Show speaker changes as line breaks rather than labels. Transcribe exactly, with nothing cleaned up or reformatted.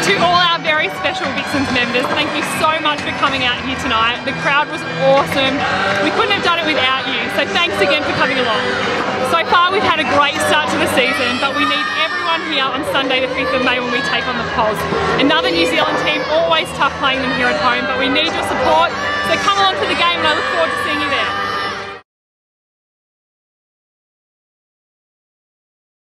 To all our very special Vixens members, thank you so much for coming out here tonight. The crowd was awesome. We couldn't have done it without you, so thanks again for coming along. So far we've had a great start to the season, but we need everyone here on Sunday the fifth of May when we take on the Pols. Another New Zealand team, always tough playing them here at home, but we need your support, so come along to the game and I look forward to seeing you there.